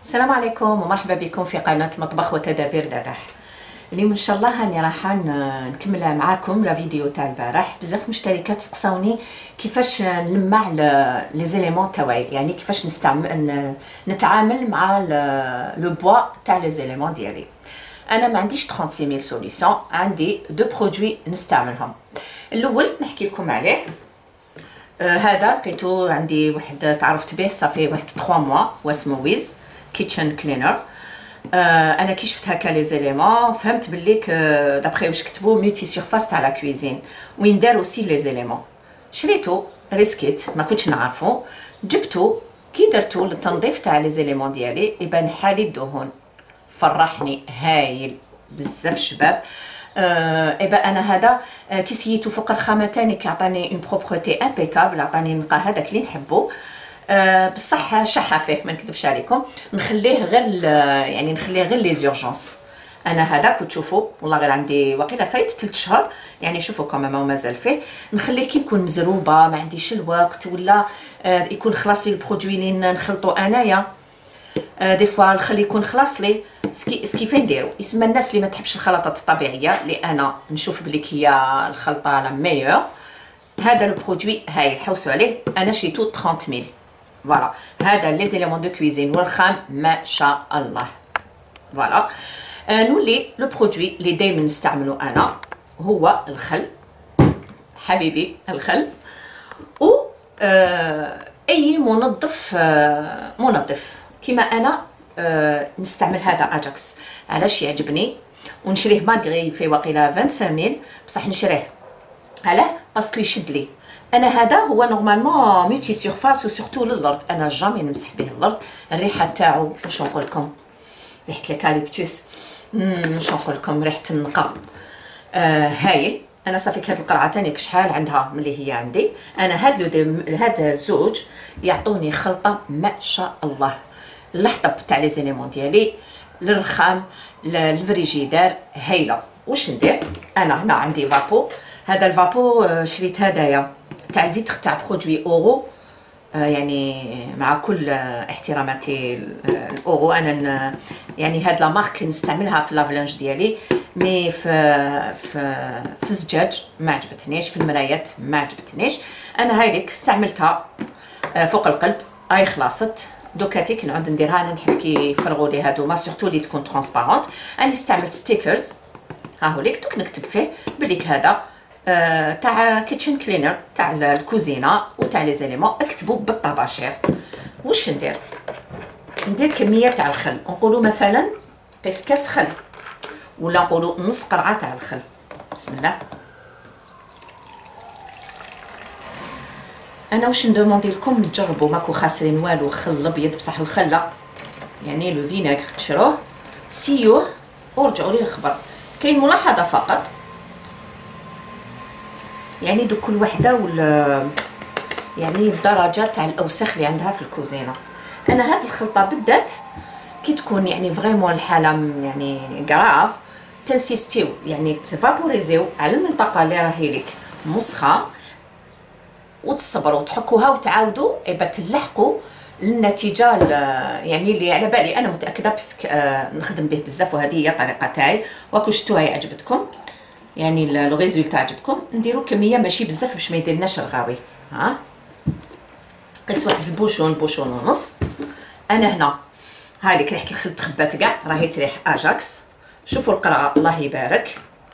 السلام عليكم ومرحبا بكم في قناة مطبخ وتدابير دادح. اليوم ان شاء الله هاني راح نكمل معاكم لا فيديو تاع البارح. بزاف مشتركات سقساوني كيفاش نلمع لي زيليمون تاعي، يعني كيفاش نتعامل مع لو بوا تاع لي زيليمون ديالي. انا ما عنديش 36000 سوليسيون، عندي دو برودوي نستعملهم. الاول نحكي لكم عليه. هذا لقيتو عندي واحد تعرفت به صافي واحد 3 موا واسمو ويز كيتشن كلينر. انا كي شفت هكا لي زيليمون فهمت بلي دابخي واش كتبوا ملتي سيرفاس تاع لا كويزين، وين دار اوسي لي زيليمون. شريتو ريسكيت ما كنتش نعرفو، جبتو كي درتو للتنظيف تاع لي زيليمون ديالي يبان حالي الدهون، فرحني هايل بزاف شباب. ايبا انا هذا كي سيتو فوق الخامه تاني كيعطيني اون بروبرتي امبيكابل، عطاني نقا هذاك اللي نحبو. بصح شحه فيه ما نكذبش عليكم، نخليه غير لي زورجونس. انا هذا كنت تشوفوا والله غير عندي وقيله فايت 3 شهور، يعني شوفوا كما ما مازال فيه. نخليه كي نكون مزروبه ما عنديش الوقت ولا يكون خلاص لي البرودوي اللي نخلطو انايا. دي فوا نخلي يكون خلاص لي سكي فين نديرو. يسمى الناس اللي ما تحبش الخلطات الطبيعيه اللي انا نشوف بلي هي الخلطه لا ميور. هذا البرودوي هاي حوسوا عليه، انا شريتو 30000. فوالا هذا لي زيليمون دو كويزين والخام ما شاء الله. فوالا نولي لو برودوي اللي دائما نستعملو انا هو الخل، حبيبي الخل. و اي منظف كيما انا نستعمل هذا اجاكس. علاش يعجبني ونشريه ماغري في وقيله 25000 بصح نشريه علاه باسكو يشد لي. انا هذا هو نورمالمون ملتي سيرفاس وسورتو للارض، انا جامي نمسح به الارض. الريحه تاعو واش نقول لكم، ريحه الكاليبتوس، واش نقول لكم ريحه النقا. هايل. انا صافي هاد القرعه تاني شحال عندها ملي هي عندي انا. هاد الزوج يعطوني خلطه ما شاء الله. الحطب تاع لي زيليمون ديالي، للرخام، للفريجيدار، هايله. واش ندير انا هنا عندي فابو. هذا الفابو شريت هدايا تاع الفيتر تاع برودوي اورو، يعني مع كل احتراماتي الاورو. انا يعني هاد لا مارك نستعملها في لافلانج ديالي، مي في الزجاج ما عجبتنيش، في المرايات ما عجبتنيش. انا هايديك استعملتها فوق القلب، اي خلاصت. دوكاتي كي نعود نديرها انا نحب كي يفرغوا لي هادوما سورتو اللي تكون ترونسبارونت. انا استعملت ستيكرز، ها هو ليك دوك نكتب فيه بليك هذا تاع كيتشن كلينر تاع الكوزينه وتاع لي زيليمون. اكتبوا بالطباشير. واش ندير كميه تاع الخل، نقولوا مثلا قيس كاس خل ولا نقولوا نص قرعه تاع الخل. بسم الله. انا واش ندوموندي لكم تجربوا، ماكو خاسرين والو. خل ابيض بصح الخل لا، يعني لو فينيغ تشروه سيوه ورجعوا لي الخبر. كاين ملاحظه فقط، يعني دو كل وحده يعني الدرجه تاع الاوساخ اللي عندها في الكوزينه. انا هاد الخلطه بالذات كي تكون يعني فريمون الحاله يعني غراف، تنسيستيو يعني تفابوريزيو على المنطقه اللي راهي لك مسخه، وتصبروا تحكوها وتعاودوا ايبا تلحقوا النتيجه يعني اللي على بالي. انا متاكده بس نخدم به بزاف، وهذه هي الطريقه تاعي. واكو شفتوها عجبتكم، يعني لو ريزولتا عجبكم. نديروا كميه ماشي بزاف باش ما يديرناش الغاوي. ها قيس واحد بوشون ونص. انا هنا هايليك ريحه الخل تخبات كاع، راهي تريح اجاكس. شوفوا القرعه الله يبارك.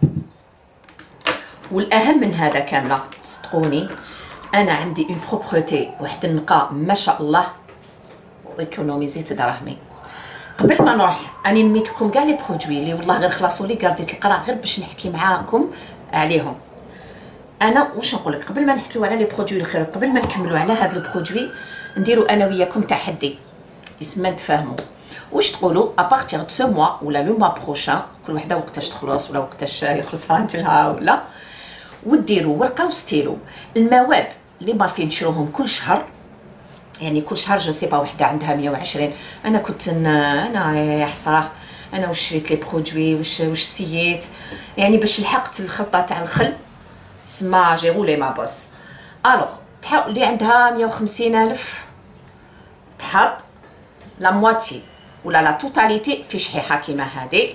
والاهم من هذا كامله صدقوني، انا عندي اون بروبرتي واحد النقاء ما شاء الله، وايكونوميزيت دراهمي. قبل ما نروح اني نميت لكم كاع لي برودوي اللي والله غير خلاصوا لي قرديت القرعه غير باش نحكي معاكم عليهم. انا واش نقول لك، قبل ما نحكيو على لي برودوي الخير، قبل ما نكملوا على هذا البرودوي، نديروا انا وياكم تحدي يسمى نتفاهموا. واش تقولوا ابارتيغ دو سو موا ولا لو موا بروشان، كل وحده وقتاش تخلص ولا وقتاش يخلص راجلها ولا، وديروا ورقه وستيلو المواد اللي مارفين نشروهم كل شهر. يعني كل شهر جو سي با وحده عندها 120. انا كنت انا يا حسره انا واش شريت لي برودوي واش سييت، يعني باش لحقت الخلطه تاع الخل سما جي غولي ما بوس. الوغ اللي عندها 150000 تحط لا مواتي ولا لا توتاليتي في شحيحه كيما هذه،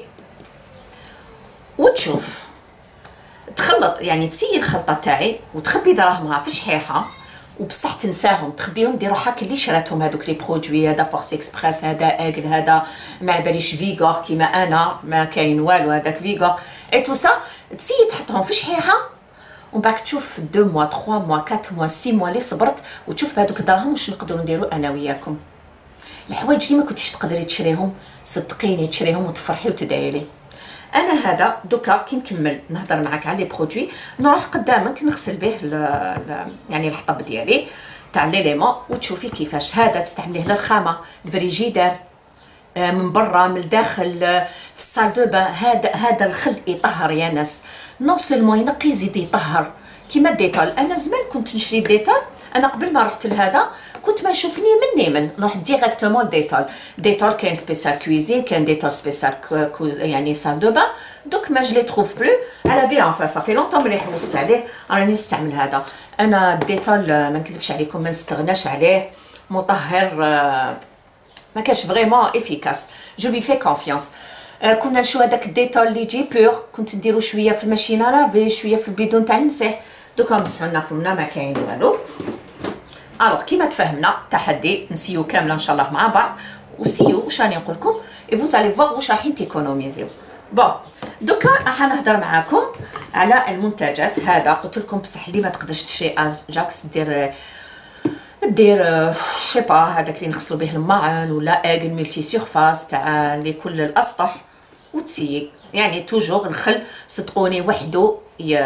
وتشوف تخلط يعني تسيي الخلطه تاعي وتخبي دراهمها في شحيحه، وبصح تنساهم تخبيهم، ديروا حك اللي شراتهم هذوك لي برودوي، هذا فورس اكسبريس، هذا اكل، هذا ما على باليش فيغور كيما انا ما كاين والو هذاك فيغور اي تو سا، تسيي تحطهم في شحيحه ومن بعد تشوف 2 موا 3 موا 4 موا 6 موا اللي صبرت، وتشوف بهذوك الدراهم واش نقدروا نديروا انا وياكم. الحوايج اللي ما كنتيش تقدري تشريهم صدقيني تشريهم وتفرحي وتدعي لي. انا هذا دوكا كي نكمل نهضر معاك على لي برودوي نروح قدامك نغسل به يعني الحطب ديالي تاع ليليمون، وتشوفي كيفاش هذا تستعمليه للرخامه، الفريجيدير، من برا من الداخل، في الصال دو بان. هذا الخل يطهر يا ناس، نون سولمون ينقي يزيد يطهر كيما الديتول. انا زمان كنت نشري الديتول، انا قبل ما رحت لهذا كنت ما نشوفني من نروح ديريكتومون لديتول. ديتول كاين سبيسيال كويزين، كاين ديتول سبيسيال يعني سال دو بان. دوك ما جلي تروف بلو على بيان فا صافي لونطون ملي حوست عليه راني نستعمل هذا. انا الديتول ما نكذبش عليكم ما نستغناش عليه، مطهر ما كاش فريمون افيكاس، جو لي في كونفيونس. كنا نشوف هذاك الديتول اللي يجي بور، كنت نديرو شويه في الماشينه لافي شويه في البيدون تاع المسح، دوكا مسحوا لنا فمنا ما كاين والو. الوغ كيما تفاهمنا تحدي نسيو كامله ان شاء الله مع بعض، وسيو واش راني نقول لكم اي فوز الي فوغ واش رايحين تيكونوميزيو. بون دوكا راح نهضر معاكم على المنتجات. هذا قلت لكم بصح اللي ما تقدرش تشري از جاكس دير شي با هذاك اللي نغسلوا به الماعن، ولا اكل ملتي سيرفاس تاع لكل الاسطح، وتسيي يعني توجور الخل صدقوني وحده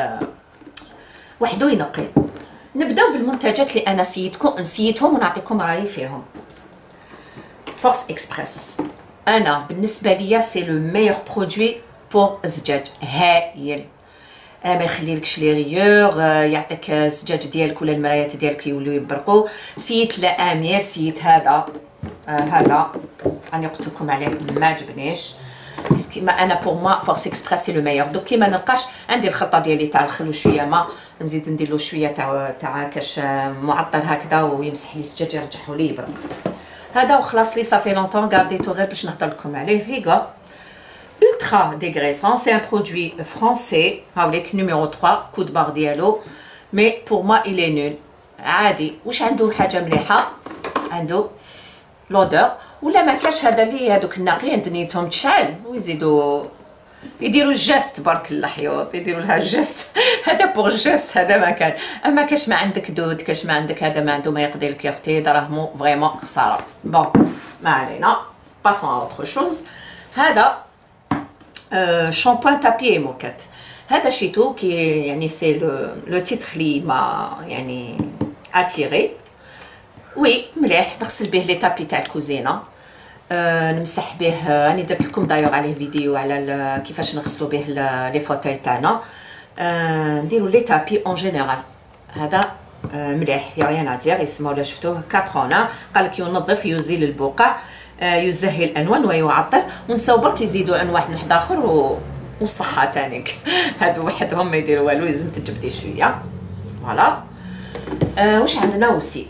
ينقي. نبداو بالمنتجات اللي انا نسيتهم ونعطيكم رايي فيهم. فورس اكسبريس انا بالنسبه ليا سي لو ميور برودوي بور الزجاج، هايل. ما يخليلكش لي ريور، يعطيك الزجاج ديالك ولا المرايات ديالك يوليو يبرقوا. سيت لامير، سيت هذا راني قلت لكم عليه ما عجبنيش، كيما انا بور ما فورس اكسبريس سي لو ميور. دوك كيما نلقاش عندي الخلطه ديالي تاع الخل وشويه ما نزيد ندير له شويه تاع كاش معطر هكذا ويمسح لي الزجاج يرجعه لي يبرق. هذا وخلاص لي صافي لونطون غارديتو غير باش نهضر لكم عليه. فيغور ultra dégraissant, c'est un produit français avec numéro 3 coup de barre diallo, mais pour moi il est nul. عادي واش عنده حاجه مليحه، عنده لودور ولا ما كاش هذا اللي هذوك الناقيين دنيتهم تشعل ويزيدوا يديروا الجست برك الحيوط يديروا لها الجست هذا بوغ الجست هذا ما كان. اما كاش ما عندك دود كاش ما عندك هذا ما عنده ما يقضي لك يا اختي دراهمو فريمون خساره. بون ما علينا باسون ا اوتر شوز. هذا شامبوان تابي موكات، هذا شيتو كي يعني سي لو تيتر لي ما يعني اتيري. وي مليح نغسل به لي تابي تاع الكوزينه، نمسح به. راني درت لكم دايوغ عليه فيديو على كيفاش نغسلوا به لي فوتاي تاعنا، نديروا لي تابي اون جينيرال. هذا مليح يا ريان ادير اسمه ولا شفتوه 4 قال لك ينظف يزيل البقع يزهي الانوان ويعطر. ونساو برك يزيدوا عن واحد اخر والصحه تانيك هادو وحدهم ما يديروا والو، لازم تجبدي شويه. فوالا واش عندنا وسي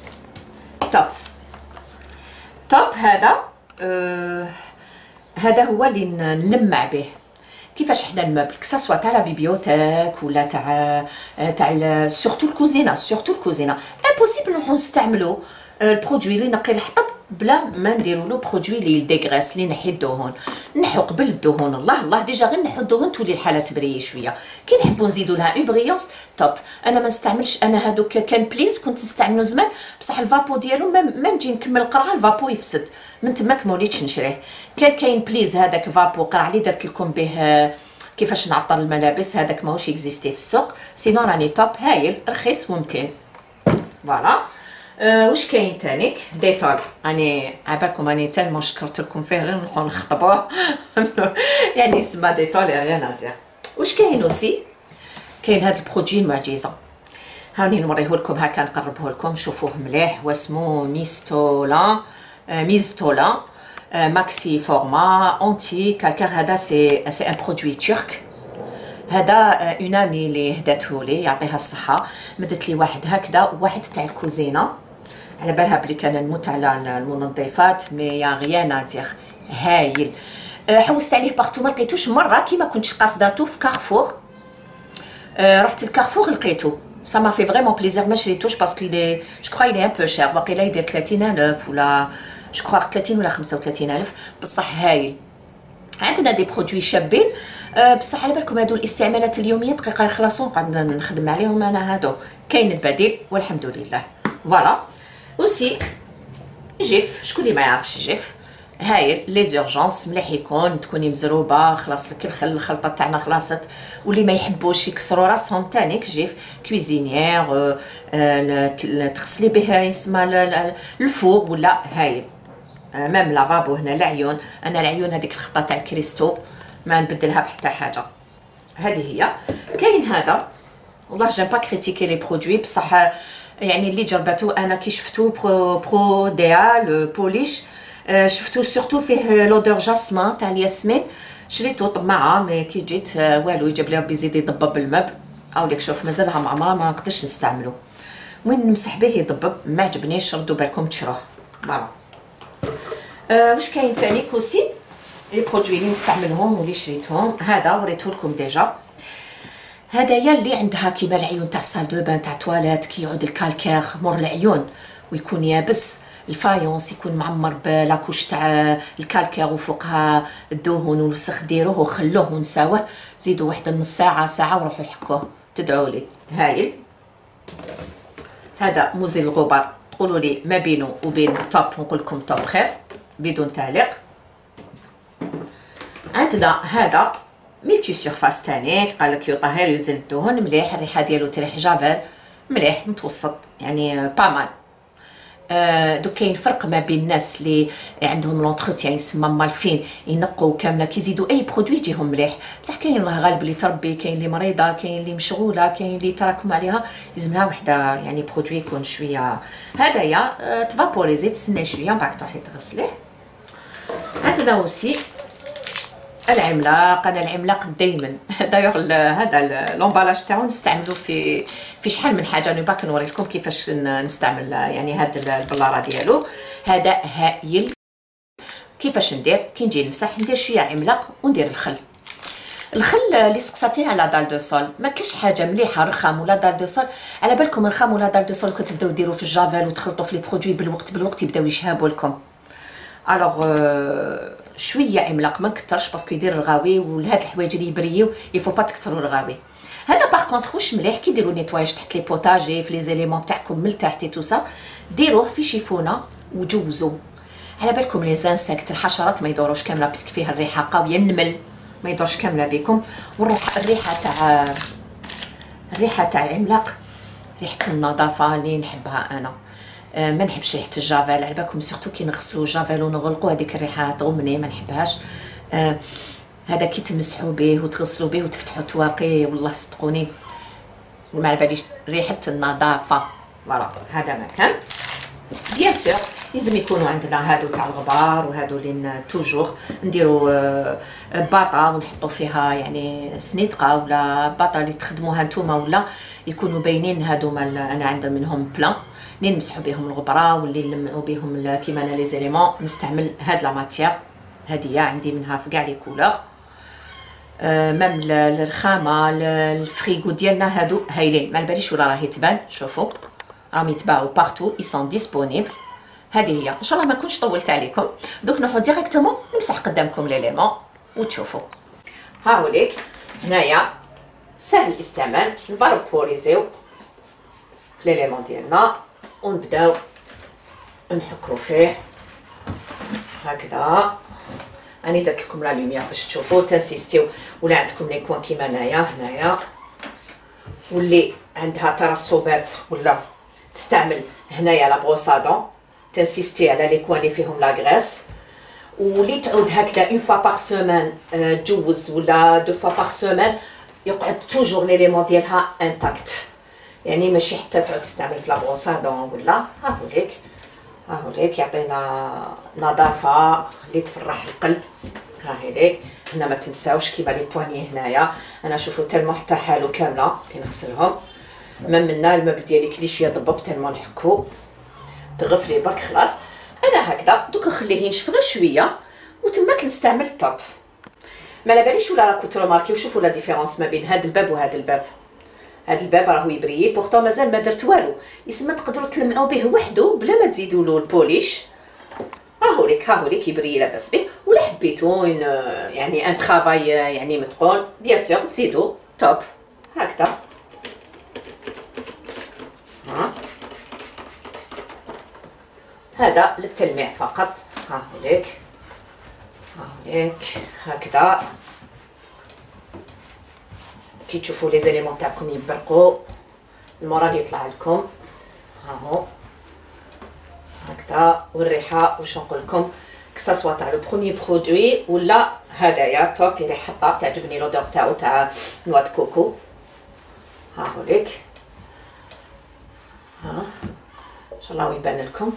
توب هذا هذا هو اللي نلمع به كيفاش حنا المبل كساسوا تاع لا بيبيوتيك ولا تاع سورتو الكوزينه امبوسيبل نروحو نستعملوا البرودوي اللي نقي الحطب بلا ما نديروا له برودوي اللي ديغريس اللي نحي الدهون. نحو قبل الدهون الله ديجا غير نحو الدهون تولي الحاله تبري شويه. كي نحبوا نزيدوا لها اون بريونس توب. انا ما نستعملش انا هذوك كان بليز كنت نستعملو زمان بصح الفابو ديالو ما نجي نكمل القرعه الفابو يفسد من تماك ما وليتش نشريه. كاين بليز هذاك فابو قرع اللي درت لكم به كيفاش نعطر الملابس، هذاك ماهوش اكزيستي في السوق. سينو راني توب هايل رخيص ومتين. فوالا واش كاين تانيك ديتول. راني عبالكم راني تالمون شكرت لكم فيه غير نروحو نخطبوه يعني اسمها ديتول يا ريان ادير. واش كاين اوسي كاين هاد البرودوي المعجزه، هاني نوريه لكم هكا نقربه لكم شوفوه مليح. واسمو ميزتولا ماكسي فورما اونتي كالكار. هذا سي ان برودوي ترك. هذا اون امي اللي هداته لي يعطيها الصحه، مدت لي واحد هكذا واحد تاع الكوزينه. على بالها بلي كنموت على المنظفات، مي يا غيان ادير هايل. حوست عليه بارتو ما لقيتوش. مره كيما كنتش قاصداتو في كارفور، رحت لكارفور لقيتو. ça m'a fait vraiment plaisir. ما شريتوش باسكو je crois il est un peu cher، باقيلا يدير 30000 ولا je crois 30 ولا 35000 بصح هايل. عندنا دي برودوي شابين بصح على بالكم هادو الاستعمالات اليوميه دقيقه يخلصوا، نقعد نخدم عليهم انا. هادو كاين البديل والحمد لله. فوالا اوسي جيف، شكون اللي ما يعرفش جيف؟ هايل لي زورجونس مليح يكون تكوني مزروبه خلاص لك الخلطه تاعنا خلاصت، واللي ما يحبوش يكسروا راسهم تانيك جيف كويزينيير تغسلي به يسمى الفوق ولا هايل. مام لافابو هنا العيون، انا العيون هذيك الخطه تاع الكريستو ما نبدلها بحتى حاجه. هذه هي. كاين هذا والله جيم با كريتيكي لي برودوي بصح يعني اللي جربته انا كي شفتو برو ديال بوليش، شفتو سورتو فيه لودور جاسمين تاع الياسمين، شريتو طماعه مي كي جيت والو يجيب لي ربي يزيد يضبب المب. او ليك شوف مازالها معمره ما نقدرش نستعملو، وين نمسح به يضبب ما عجبنيش. ردوا بالكم تشروه. فوالا واش كاين ثاني كوسي لي برودوي اللي نستعملهم واللي شريتهم. هذا وريته لكم ديجا. هدايا اللي عندها كيما العيون تاع الصال دو بان تاع تواليت كي يعود الكالكير مور العيون ويكون يابس، الفايونس يكون معمر بلاكوش تاع الكالكير وفوقها الدهون والوسخ، ديروه وخلوه ونساوه، زيدوا واحد نص ساعه ساعه وروحوا حكوه تدعوا لي. هايل. هذا مزيل الغبار، تقولوا لي ما بينه وبين توب نقول لكم توب خير بدون تعليق. عندنا هذا ميلتي سيرفاس تاني قال لك يطهر يزيل الدهون مليح، الريحه ديالو تريح جافيل مليح متوسط يعني با مال. دوك كاين فرق ما بين الناس اللي عندهم لونتروتيان يسمى مالفين ينقوا كامله كيزيدوا اي برودوي يجيهم مليح، بصح كاين غالب اللي تربي، كاين اللي مريضه، كاين اللي مشغوله، كاين اللي تراكم عليها لازمها وحده يعني برودوي يكون شويه. هدايا تفابوريزي تسنى شويه من بعد تروحي تغسليه. عندنا اوسي العملاق. انا العملاق دائما دايوغ هذا لومبالاج تاعو نستعملو في شحال من حاجه. انا باك نوري لكم كيفاش نستعمل يعني هذا البلاره ديالو. هذا هايل. كيفاش ندير كي نجي نمسح ندير شويه عملاق وندير الخل. الخل اللي سقساتيه على دال دو سول ما كاش حاجه مليحه رخام ولا دال دو سول. على بالكم رخام ولا دال دو سول كتبداو ديروا في الجافيل وتخلطوا في لي برودوي بالوقت يبداو يشهبوا لكم. الوغ شويه عملاق ما نكثرش باسكو يدير الغاوي، وهاد الحوايج اللي يبريو يفو با تكثروا الغاوي. هذا باغ كونطخ واش مليح كي ديروا نيتواياج تحت لي بوتاجي في لي زيليمون تاعكم من تحت تو سا، ديروه في شيفونه وجوزوا. على بالكم لي زانسيكت الحشرات ما يدوروش كامله باسكو فيها الريحه قويه، النمل ما يدورش كامله بكم. الريحه تاع العملاق ريحه النظافه اللي نحبها انا. ما نحبش ريحه الجافيل، على بالكم سورتو كي نغسلوا الجافيل ونغلقوا هذيك الريحه تغمني ما نحبهاش. هذا كي تمسحوا به وتغسلوا به وتفتحوا تواقي والله صدقوني ما على باليش ريحه النظافه. فوالا هذا مكان. بيان سور لازم يكونوا عندنا هادو تاع الغبار وهادو اللي توجور نديروا باطا ونحطوا فيها يعني سنيدقه ولا باطا اللي تخدموها نتوما ولا يكونوا باينين. هادو انا عندي منهم بلان اللي نمسحوا بهم الغبره واللي نلمعوا بهم كيما لي زيليمون. نستعمل هاد لا ماتيير هادي عندي منها في كاع لي كولور. مام الرخامه الفريغو ديالنا هادو هايلين، ما على باليش ولا راهي تبان. شوفوا راهم يتباعوا بارتو اي سون ديسپونيبل. هذه هي. ان شاء الله ما كنتش طولت عليكم. دوك نروحو ديريكتومون نمسح قدامكم ليليمون وتشوفوا. ها هوليك هنايا سهل الاستعمال. نفابوريزيو ليليمون ديالنا ونبداو نحكرو فيه هكذا. راني درت لكم لا لوميير باش تشوفوا تنسيستيو. ولا عندكم لي كوان كيما هنايا واللي عندها ترسبات ولا تستعمل هنايا لا بروسادون تنسيستي على لي كوان اللي فيهم لا غريس. واللي تعود هكذا اون فوا باغ سيمين تجوز ولا دو فوا باغ سيمين يقعد توجور ليليمون ديالها انتاكت، يعني ماشي حتى تعود تستعمل في لا بروسادون ولا. ها هوليك يعطينا نظافه اللي تفرح القلب. ها هيك هنا ما تنساوش كيما لي بواني هنايا انا شوفوا تالمو حتى حالو كامله كي نغسلهم. من منا المبل ديالي كلي شويه ضبب تالمو نحكو. تغفلي برك خلاص. انا هكذا دوك نخليه ينشف غير شويه وتماك نستعمل الطوب. ما على باليش ولا راكم تروماركيو شوفوا لا ديفيرونس ما بين هذا الباب وهذا الباب. هذا الباب راهو يبريي بورطو مازال ما درت والو، يسمى تقدروا تلمعوا به وحده بلا ما تزيدوا له البوليش. ها هو ليك يبري لاباس به. ولا حبيتو يعني ان طرافاي يعني متقون بيان سور تزيدوا توب هكذا. هذا للتلميع فقط. ها هو ليك هكذا كي تشوفوا لي زاليمون تاعكم يبرقوا المورال يطلع لكم. ها هو هكذا. والريحه واش نقول لكم كساسوا تاع لو بروميي برودوي ولا هدايا توب ريحتها تعجبني لودور تاعو تاع نوا د كوكو. ها هو ليك ان شاء الله يبان لكم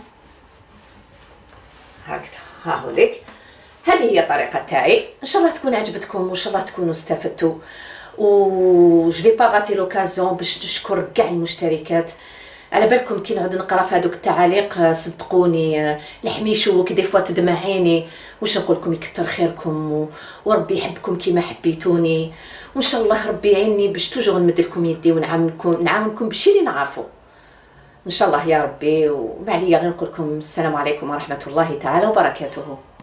هكذا. ها هو ليك هذه هي الطريقه تاعي. ان شاء الله تكون عجبتكم وان شاء الله تكونوا استفدتوا. و جو في با غاتي لوكازيون باش نشكر كاع المشتركات. على بالكم كي نعود نقرا في هذوك التعاليق صدقوني الحميشوك دي فوا تدمع عيني. واش نقول لكم يكثر خيركم وربي يحبكم كيما حبيتوني، وان شاء الله ربي يعيني باش توجور نمد لكم يدي ونعاونكم بشي اللي نعرفوا ان شاء الله يا ربي. وما عليا غير نقول لكم السلام عليكم ورحمه الله تعالى وبركاته.